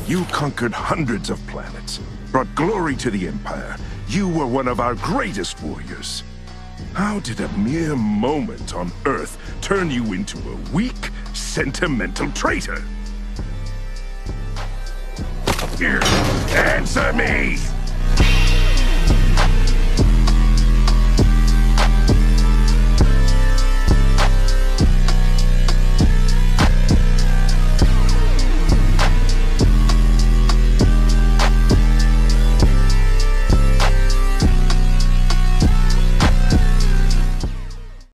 You conquered hundreds of planets, brought glory to the Empire. You were one of our greatest warriors. How did a mere moment on Earth turn you into a weak, sentimental traitor? Answer me!